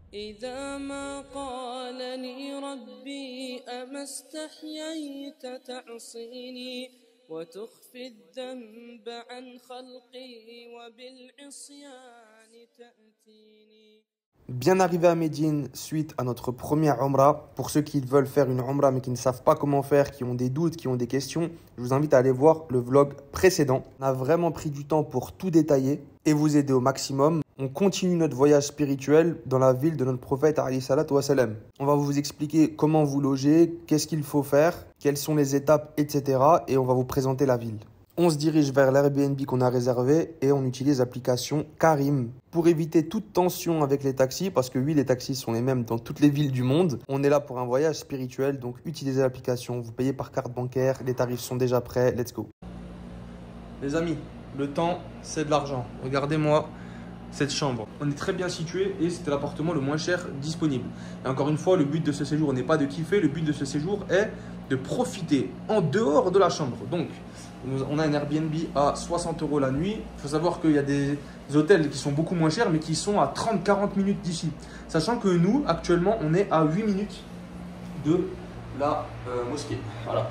إذا ما قالني ربي أما استحييت تعصيني وتخفي الذنب عن خلقي وبالعصيان تأتيني. Bien arrivé à Médine suite à notre première Umrah. Pour ceux qui veulent faire une Umrah mais qui ne savent pas comment faire, qui ont des doutes, qui ont des questions, je vous invite à aller voir le vlog précédent. On a vraiment pris du temps pour tout détailler et vous aider au maximum. On continue notre voyage spirituel dans la ville de notre prophète alayhi salatu wa salam. On va vous expliquer comment vous loger, qu'est-ce qu'il faut faire, quelles sont les étapes, etc. Et on va vous présenter la ville. On se dirige vers l'Airbnb qu'on a réservé et on utilise l'application Carim pour éviter toute tension avec les taxis parce que oui, les taxis sont les mêmes dans toutes les villes du monde. On est là pour un voyage spirituel, donc utilisez l'application. Vous payez par carte bancaire, les tarifs sont déjà prêts. Let's go. Les amis, le temps, c'est de l'argent. Regardez-moi cette chambre. On est très bien situé et c'était l'appartement le moins cher disponible. Et encore une fois, le but de ce séjour n'est pas de kiffer, le but de ce séjour est de profiter en dehors de la chambre. Donc, on a un Airbnb à 60 € la nuit. Il faut savoir qu'il y a des hôtels qui sont beaucoup moins chers, mais qui sont à 30-40 minutes d'ici. Sachant que nous, actuellement, on est à 8 minutes de la mosquée. Voilà.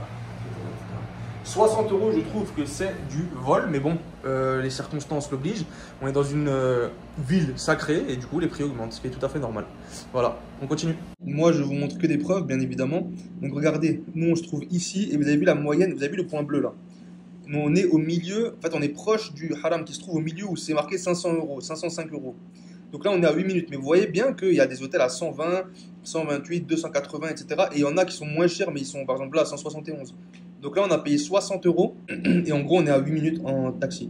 60 €, je trouve que c'est du vol, mais bon, les circonstances l'obligent. On est dans une ville sacrée et du coup, les prix augmentent, ce qui est tout à fait normal. Voilà, on continue. Moi, je vous montre que des preuves, bien évidemment. Donc, regardez, nous, on se trouve ici et vous avez vu la moyenne, vous avez vu le point bleu là. Nous, on est au milieu, en fait, on est proche du haram qui se trouve au milieu où c'est marqué 500 €, 505 €. Donc là, on est à 8 minutes. Mais vous voyez bien qu'il y a des hôtels à 120, 128, 280, etc. Et il y en a qui sont moins chers, mais ils sont par exemple là à 171. Donc là, on a payé 60 € et en gros, on est à 8 minutes en taxi.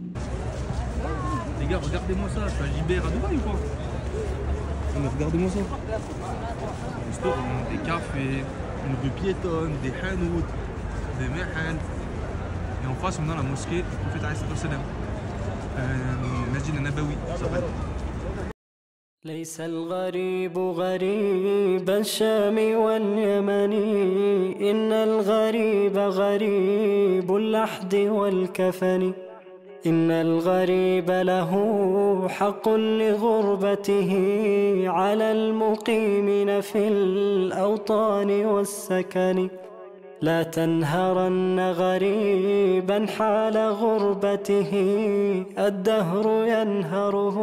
Les gars, regardez-moi ça. Je suis à Gibert à Dubaï ou quoi? Mais regardez-moi ça. Des restaurants, des cafés, une rue piétonne, des hanout, des mehal. Et en face, on a la mosquée du prophète alayhi salam. Masjid al-Nabawi, ça s'appelle. ليس الغريب غريب الشام واليمن إن الغريب غريب اللحد والكفن إن الغريب له حق لغربته على المقيمين في الأوطان والسكن لا تنهرن غريبا حال غربته الدهر ينهره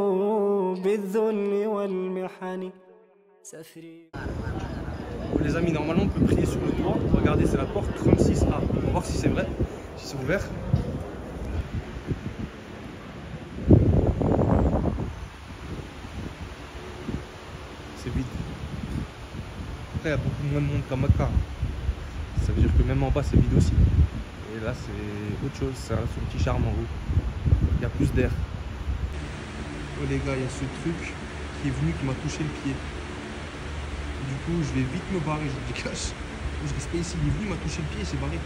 بالذل والمحن. Les amis, normalement on peut prier sur le toit. Regardez, c'est la porte 36A. On va voir si c'est vrai, si c'est ouvert. C'est vide. Après, il y a beaucoup moins de monde qu'à Makkah. Ça veut dire que même en bas c'est vide aussi. Et là c'est autre chose, c'est un petit charme en haut. Il y a plus d'air. Oh les gars, il y a ce truc qui est venu qui m'a touché le pied. Du coup je vais vite me barrer, je me cache. Je reste pas ici, il est venu, il m'a touché le pied et c'est barré.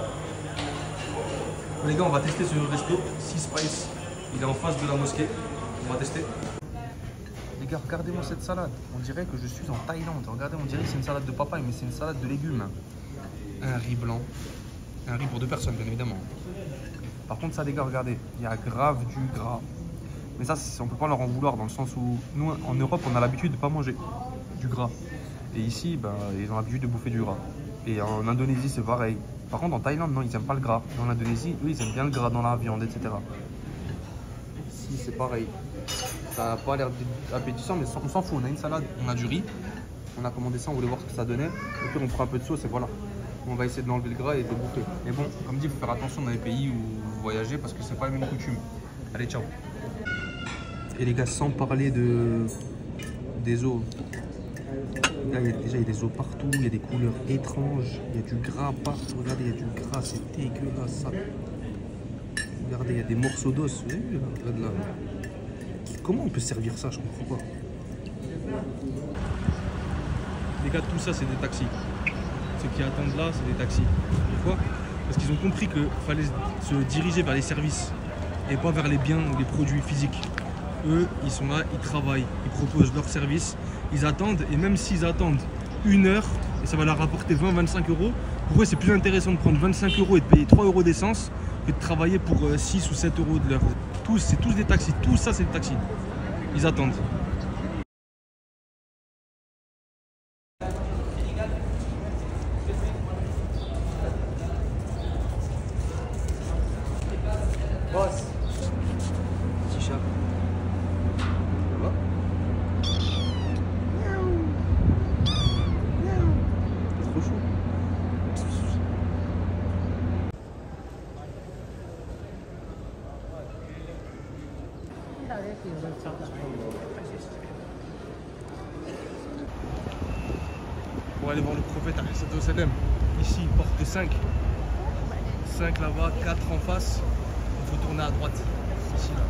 Oh les gars, on va tester ce resto, Sea Spice. Il est en face de la mosquée. On va tester. Les gars, regardez-moi cette salade. On dirait que je suis en Thaïlande. Regardez, on dirait que c'est une salade de papaye, mais c'est une salade de légumes. Un riz blanc, un riz pour 2 personnes bien évidemment. Par contre ça les gars, regardez, il y a grave du gras. Mais ça on peut pas leur en vouloir dans le sens où nous en Europe on a l'habitude de pas manger du gras. Et ici bah, ils ont l'habitude de bouffer du gras. Et en Indonésie c'est pareil. Par contre en Thaïlande non, ils aiment pas le gras. En Indonésie eux ils aiment bien le gras dans la viande, etc. Ici c'est pareil. Ça n'a pas l'air appétissant mais on s'en fout, on a une salade, on a du riz. On a commandé ça, on voulait voir ce que ça donnait. Et puis on prend un peu de sauce et voilà. On va essayer de l'enlever le gras et de bouffer. Mais bon, comme dit, il faut faire attention dans les pays où vous voyagez parce que c'est pas les mêmes coutumes. Allez, ciao. Et les gars, sans parler des os. Là, déjà, il y a des os partout, il y a des couleurs étranges, il y a du gras partout. Regardez, il y a du gras, c'est dégueulasse ça. Regardez, il y a des morceaux d'os. Vous avez vu là, comment on peut servir ça? Je comprends pas. Les gars, tout ça, c'est des taxis. Ceux qui attendent là, c'est des taxis. Pourquoi? Parce qu'ils ont compris qu'il fallait se diriger vers les services et pas vers les biens ou les produits physiques. Eux, ils sont là, ils travaillent, ils proposent leurs services, ils attendent et même s'ils attendent 1 heure et ça va leur rapporter 20-25 €, pour eux c'est plus intéressant de prendre 25 € et de payer 3 € d'essence que de travailler pour 6 ou 7 € de l'heure. C'est tous des taxis, tout ça c'est des taxis. Ils attendent. pour aller voir le prophète alayhi salam. Ici, porte 5. 5 là-bas, 4 en face. Il faut tourner à droite. Ici, là.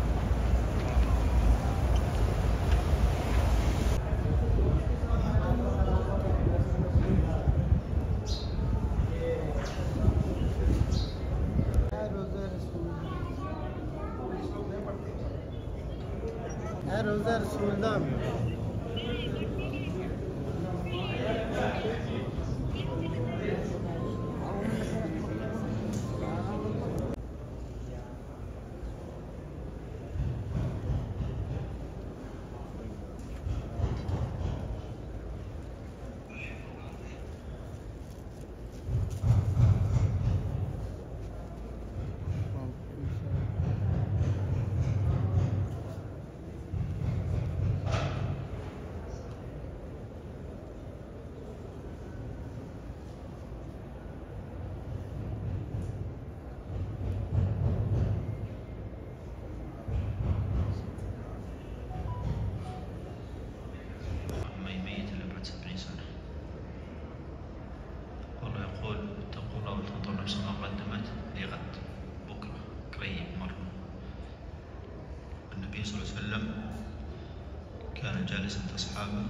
النبي صلى الله عليه وسلم كان جالسا أصحابه.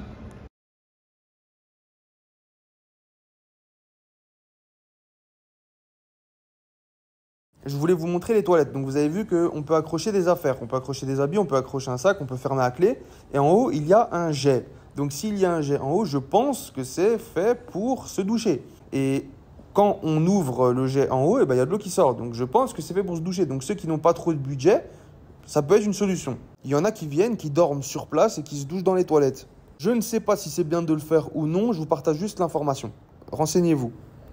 Je voulais vous montrer les toilettes. Donc vous avez vu qu'on peut accrocher des affaires, on peut accrocher des habits, on peut accrocher un sac, on peut fermer à clé. Et en haut, il y a un jet. Donc s'il y a un jet en haut, je pense que c'est fait pour se doucher. Et quand on ouvre le jet en haut, eh ben, il y a de l'eau qui sort. Donc je pense que c'est fait pour se doucher. Donc ceux qui n'ont pas trop de budget, ça peut être une solution. Il y en a qui viennent, qui dorment sur place et qui se douchent dans les toilettes. Je ne sais pas si c'est bien de le faire ou non, je vous partage juste l'information. Renseignez-vous.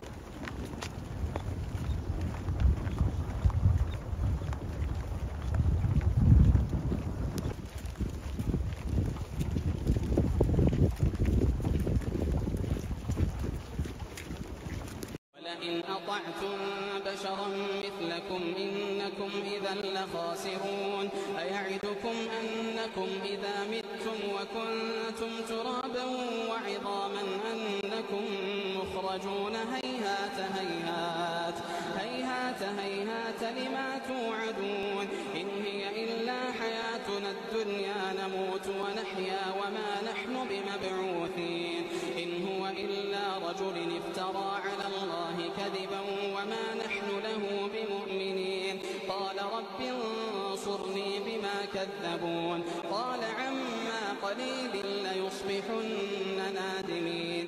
ولئن أطعتم بشرا مثلكم إنكم إذا لخاسرون أيعدكم أنكم إذا متم وكنتم ترابا وعظاما أنكم مخرجون هيهات هيهات هيهات هيهات لما توعدون إن هي إلا حياتنا الدنيا نموت ونحيا وما نحن بمبعوثين إن هو إلا رجل افترى على الله كذبا وما نحن له بمؤمنين قال رب انصرني بما كذبون قال عما قليل ليصبحن نادمين.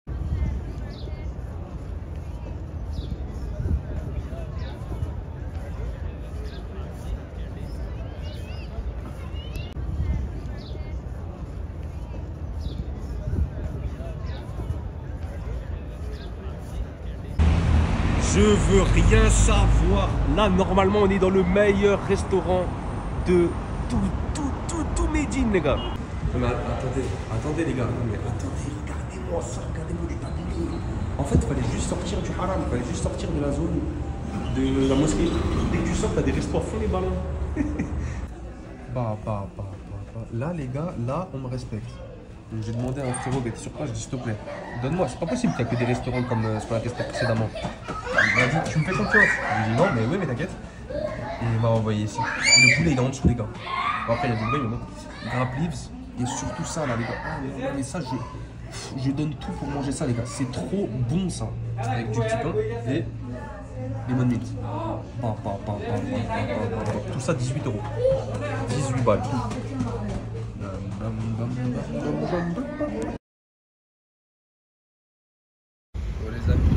Je veux rien savoir. Là, normalement, on est dans le meilleur restaurant de tout Médine, les gars. Non, mais attendez, les gars. Mais attendez, regardez-moi ça, regardez-moi du tablier. En fait, il fallait juste sortir du haram, il fallait juste sortir de la zone de la mosquée. Dès que tu sors, t'as des restos à fond les ballons. Là, les gars, là, on me respecte. J'ai demandé à un frérot qui était sur place, je dis s'il te plaît, donne-moi, c'est pas possible qu'il n'y a que des restaurants comme ce qu'on a testé précédemment. Il m'a dit, tu me fais confiance? Je lui ai dit non, mais oui, mais t'inquiète. Et il m'a envoyé ici. Le poulet, il est en dessous, les gars. Bon, après, il y a du bruit, mais bon. Grappe leaves, et surtout ça, là, les gars. Ah, mais ça, je donne tout pour manger ça, les gars. C'est trop bon, ça. Avec du petit pain et lemon mint. Tout ça, 18 €. 18 balles. Oh les amis.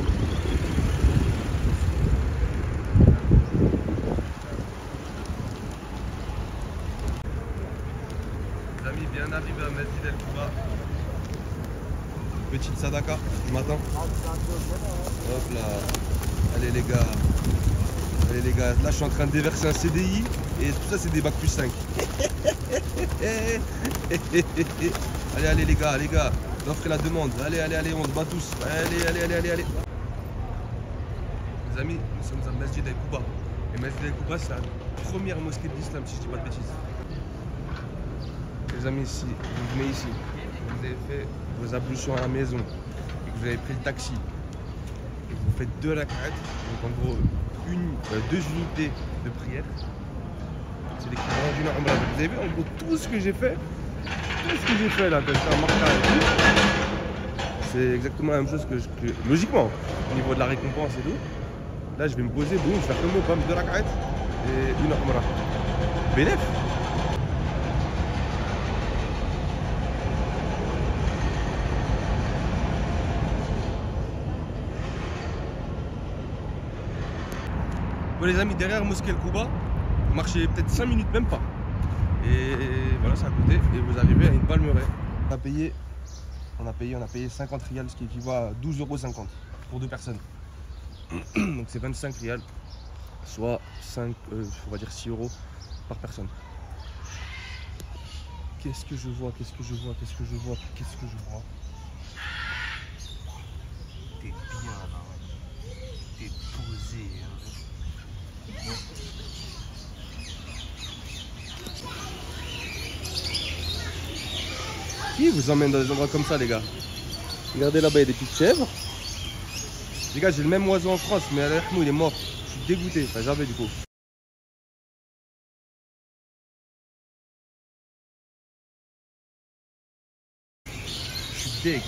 Les amis, bien arrivé à Masjid El Kouba. Petite sadaka du matin. Hop là. Allez les gars. Allez les gars, là je suis en train de déverser un CDI et tout ça c'est des bacs plus 5. Allez les gars, l'offre et la demande. Allez, on se bat tous. Allez. Les amis, nous sommes à Masjid El Kouba. Et Masjid El Kouba c'est la première mosquée de l'islam si je dis pas de bêtises. Les amis, si vous venez ici, vous avez fait vos ablutions à la maison, vous avez pris le taxi et vous faites 2 rak'at, donc en gros 2 unités de prière, c'est l'équivalent d'une umrah. Vous avez vu en gros tout ce que j'ai fait là, quand j'étais en Marca et tout, c'est exactement la même chose que logiquement, au niveau de la récompense et tout. Là je vais me poser, boum, je vais faire comme moi, 2 rak'at et une umrah. Bénéf. Bon les amis, derrière Mosquée El Kouba, vous marchez peut-être 5 minutes, même pas. Et voilà, c'est à côté, et vous arrivez à une palmeraie. On a payé 50 rials, ce qui équivaut à 12,50 € pour 2 personnes. Donc c'est 25 rials, soit 5, on va dire 6 € par personne. Qu'est-ce que je vois? T'es bien là, t'es posé. Qui vous emmène dans des endroits comme ça, les gars? Regardez là-bas, il y a des petites chèvres. Les gars, j'ai le même oiseau en France, mais avec nous, il est mort. Je suis dégoûté. Enfin, j'avais du coup. Je suis deg.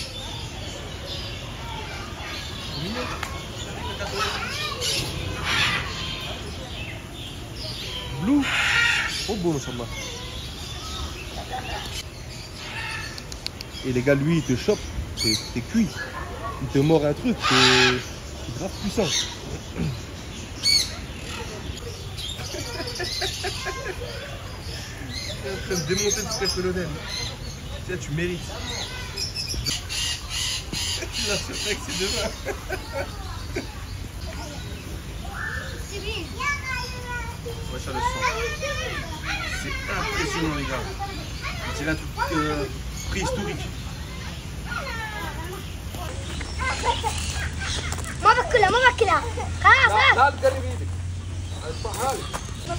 Blue. Oh beau, machallah. Et les gars, lui, il te chope, t'es cuit. Il te mord un truc, c'est grave puissant. Il est en train de démonter tout ce colonel. Tiens, tu mérites. Là, c'est vrai que c'est demain. Ouais, ça le sent. C'est impressionnant, les gars. C'est un truc préhistorique. ما باكلها خلاص لا تقرب ايدك. اصبحها لي.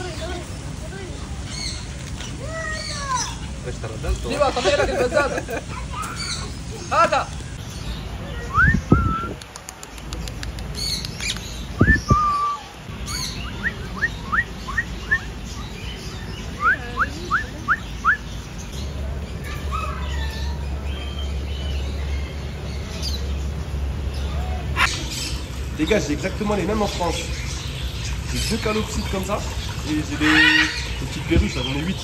باش تردلت. ديما طبيعي لك البزازه. هذا. Les gars, j'ai exactement les mêmes en France. J'ai 2 calopsites comme ça et j'ai des petites perruches, là, j'en ai 8.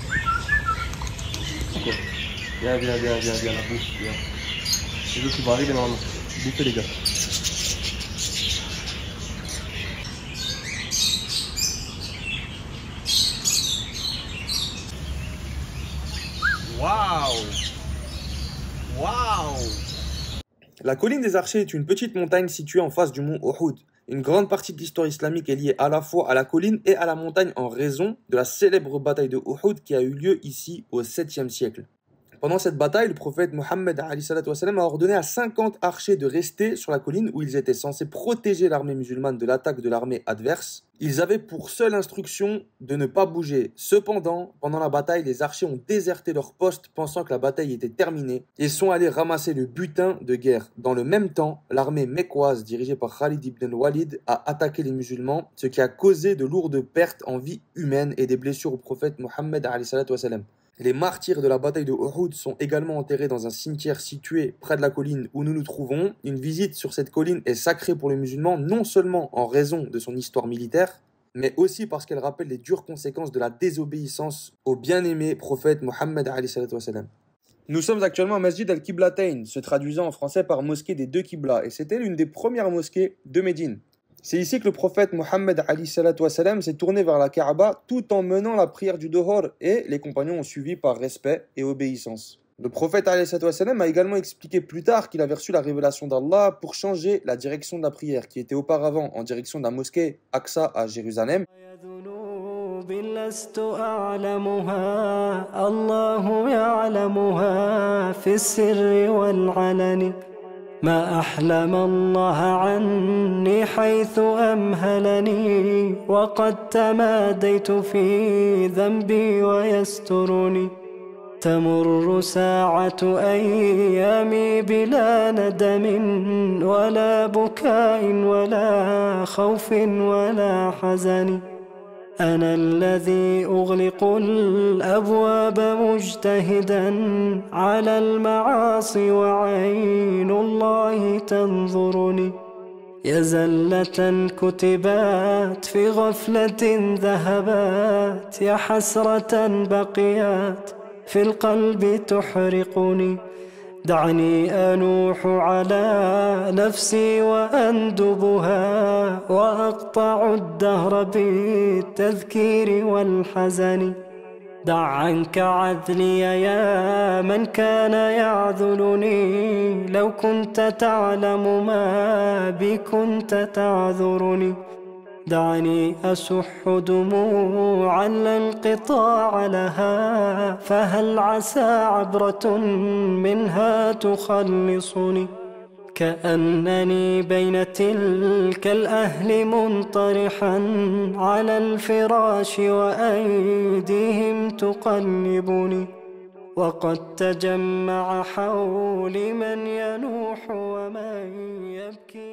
Viens, la bouffe, viens. C'est l'autre qui va arriver normalement. Bouffez les gars. Waouh! La colline des Archers est une petite montagne située en face du mont Uhud. Une grande partie de l'histoire islamique est liée à la fois à la colline et à la montagne en raison de la célèbre bataille de Uhud qui a eu lieu ici au 7e siècle. Pendant cette bataille, le prophète Mohammed a ordonné à 50 archers de rester sur la colline où ils étaient censés protéger l'armée musulmane de l'attaque de l'armée adverse. Ils avaient pour seule instruction de ne pas bouger. Cependant, pendant la bataille, les archers ont déserté leur poste pensant que la bataille était terminée et sont allés ramasser le butin de guerre. Dans le même temps, l'armée mécoise dirigée par Khalid ibn al-Walid a attaqué les musulmans, ce qui a causé de lourdes pertes en vie humaine et des blessures au prophète Mohammed ﷺ. Les martyrs de la bataille de Uhud sont également enterrés dans un cimetière situé près de la colline où nous nous trouvons. Une visite sur cette colline est sacrée pour les musulmans, non seulement en raison de son histoire militaire, mais aussi parce qu'elle rappelle les dures conséquences de la désobéissance au bien-aimé prophète Mohammed ﷺ. Nous sommes actuellement à Masjid al-Qiblatain, se traduisant en français par mosquée des 2 Qibla, et c'était l'une des premières mosquées de Médine. C'est ici que le prophète Mohammed s'est tourné vers la Kaaba tout en menant la prière du Dohor et les compagnons ont suivi par respect et obéissance. Le prophète a également expliqué plus tard qu'il avait reçu la révélation d'Allah pour changer la direction de la prière qui était auparavant en direction de la mosquée Aqsa à Jérusalem. ما أحلم الله عني حيث أمهلني وقد تماديت في ذنبي ويسترني تمر ساعة أيامي بلا ندم ولا بكاء ولا خوف ولا حزن. أنا الذي أغلق الأبواب مجتهدا على المعاصي وعين الله تنظرني. يا زلة كتبات في غفلة ذهبات، يا حسرة بقيات في القلب تحرقني. دعني أنوح على نفسي وأندبها وأقطع الدهر بالتذكير والحزن. دع عنك عذلي يا من كان يعذلني، لو كنت تعلم ما بي كنت تعذرني. دعني أسح دموعا لا انقطاع لها، فهل عسى عبرة منها تخلصني. كأنني بين تلك الأهل منطرحا على الفراش وأيديهم تقلبني، وقد تجمع حولي من ينوح ومن يبكي.